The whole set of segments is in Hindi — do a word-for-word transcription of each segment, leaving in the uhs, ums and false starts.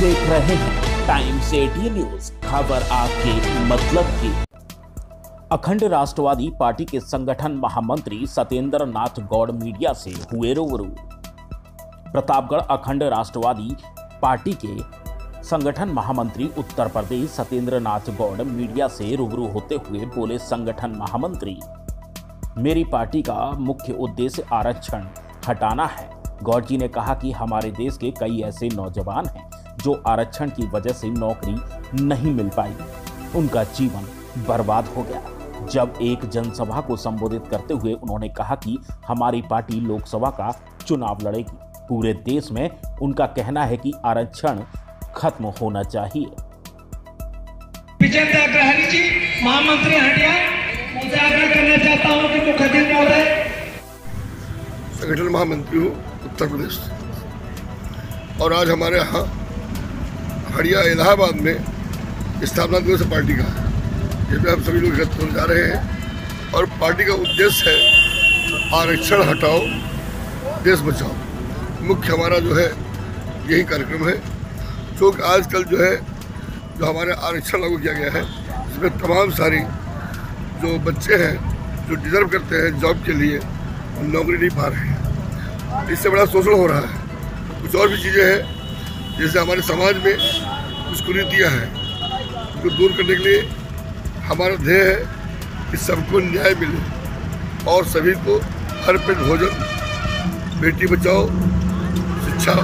देख रहे हैं टाइम्स एटीन न्यूज, खबर आपके मतलब की। अखंड राष्ट्रवादी पार्टी के संगठन महामंत्री सत्येंद्र नाथ गौड़ मीडिया से हुए रूबरू। प्रतापगढ़ अखंड राष्ट्रवादी पार्टी के संगठन महामंत्री उत्तर प्रदेश सत्येंद्र नाथ गौड़ मीडिया से रूबरू होते हुए बोले, संगठन महामंत्री, मेरी पार्टी का मुख्य उद्देश्य आरक्षण हटाना है। गौड़ जी ने कहा कि हमारे देश के कई ऐसे नौजवान हैं जो आरक्षण की वजह से नौकरी नहीं मिल पाई, उनका जीवन बर्बाद हो गया। जब एक जनसभा को संबोधित करते हुए उन्होंने कहा कि हमारी पार्टी लोकसभा का चुनाव लड़ेगी। पूरे देश में उनका कहना है कि आरक्षण खत्म होना चाहिए। विजेंद्र अग्रहरी जी, महामंत्री हटिया, मुझे आग्रह करना चाहता हूं कि मुखर्जी महोदय। संगठन महामंत्री हूँ उत्तर प्रदेश, और आज हमारे यहाँ हड़िया इलाहाबाद में स्थापना दिवस है पार्टी का, जिसमें हम सभी लोग एकत्र होने जा रहे हैं। और पार्टी का उद्देश्य है आरक्षण हटाओ, देश बचाओ। मुख्य हमारा जो है यही कार्यक्रम है, जो कि आजकल जो है जो हमारे आरक्षण लागू किया गया है, इसमें तमाम सारी जो बच्चे हैं जो डिजर्व करते हैं जॉब के लिए, नौकरी नहीं पा रहे हैं। इससे बड़ा शोषण हो रहा है। कुछ और भी चीज़ें हैं, जैसे हमारे समाज में कुछ कुरीतियाँ हैं, उनको दूर करने के लिए हमारा ध्येय है कि सबको न्याय मिले और सभी को हर पेट भोजन, बेटी बचाओ, शिक्षा।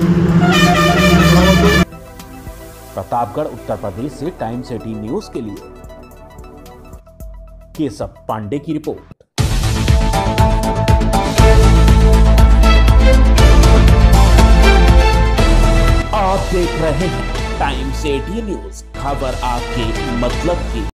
प्रतापगढ़ उत्तर प्रदेश से टाइम्स एटीन न्यूज के लिए केशव पांडे की रिपोर्ट। आप देख रहे हैं टाइम्स एटीन न्यूज, खबर आपके मतलब की।